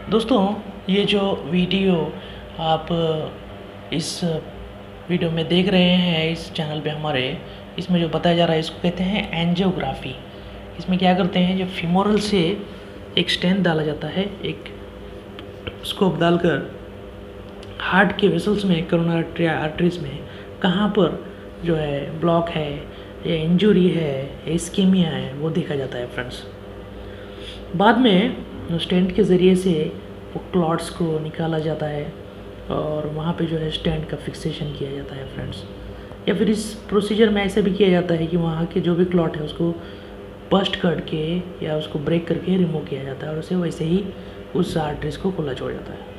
दोस्तों, ये जो वीडियो आप इस वीडियो में देख रहे हैं इस चैनल पे हमारे, इसमें जो बताया जा रहा है इसको कहते हैं एंजियोग्राफी। इसमें क्या करते हैं, जब फीमोरल से एक स्टेंट डाला जाता है, एक स्कोप डालकर हार्ट के वेसल्स में, कोरोनरी आर्टरीज में कहाँ पर जो है ब्लॉक है या इंजरी है या इस्केमिया है वो देखा जाता है फ्रेंड्स। बाद में स्टेंट के ज़रिए से वो क्लॉट्स को निकाला जाता है और वहाँ पे जो है स्टेंट का फिक्सेशन किया जाता है फ्रेंड्स। या फिर इस प्रोसीजर में ऐसा भी किया जाता है कि वहाँ के जो भी क्लॉट है उसको बस्ट करके या उसको ब्रेक करके रिमूव किया जाता है और उसे वैसे ही उस आर्टरीज को खुला छोड़ जाता है।